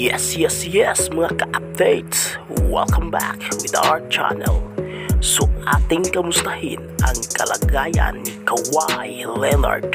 Yes mga ka-updates, welcome back with our channel. So ating kamustahin ang kalagayan ni Kawhi Leonard.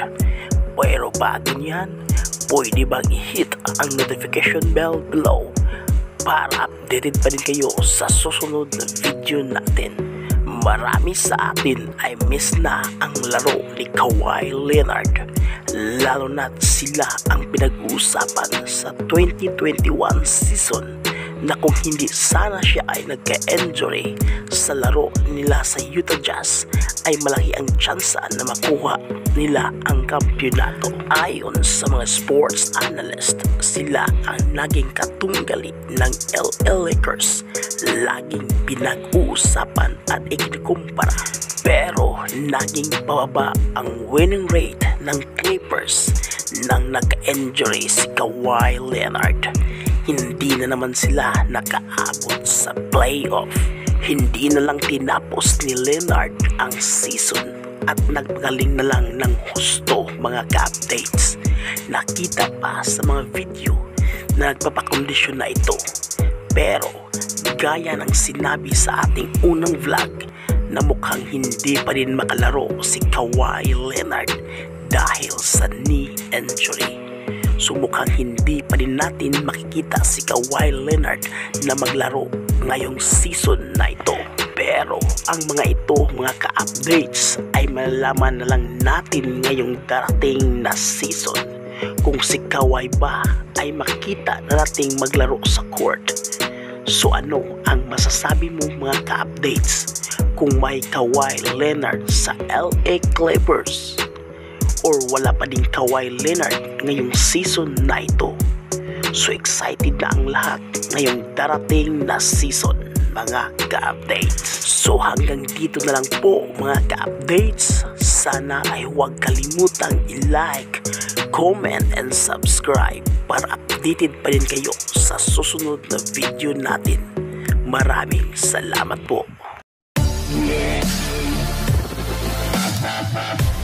Pero bago niyan, pwede bang i-hit ang notification bell below para updated pa din kayo sa susunod na video natin. Marami sa atin ay miss na ang laro ni Kawhi Leonard, lalo na sila ang pinag-uusapan sa 2021 season na kung hindi sana siya ay nagka-injury sa laro nila sa Utah Jazz ay malaki ang tsansa na makuha nila ang kampyonato. Ayon sa mga sports analyst, sila ang naging katunggali ng LA Lakers, laging pinag-uusapan at ikinukumpara. Pero naging pababa ang winning rate ng Clippers nang nagka-injury si Kawhi Leonard. Hindi na naman sila nakaabot sa playoff. Hindi na lang tinapos ni Leonard ang season at nagpagaling na lang ng husto mga ka-updates. Nakita pa sa mga video na nagpapakondisyon na ito. Pero gaya ng sinabi sa ating unang vlog na mukhang hindi pa rin makalaro si Kawhi Leonard dahil sa knee injury. So mukhang hindi pa rin natin makikita si Kawhi Leonard na maglaro ngayong season na ito. Pero ang mga ito mga ka-updates ay malalaman na lang natin ngayong darating na season kung si Kawhi ba ay makikita na nating maglaro sa court. So ano ang masasabi mo mga ka-updates kung may Kawhi Leonard sa LA Clippers or wala pa din Kawhi Leonard ngayong season na ito? So excited na ang lahat ngayong darating na season mga ka-updates. So hanggang dito na lang po mga ka-updates. Sana ay huwag kalimutang i-like, comment and subscribe para updated pa rin kayo sa susunod na video natin. Maraming salamat po.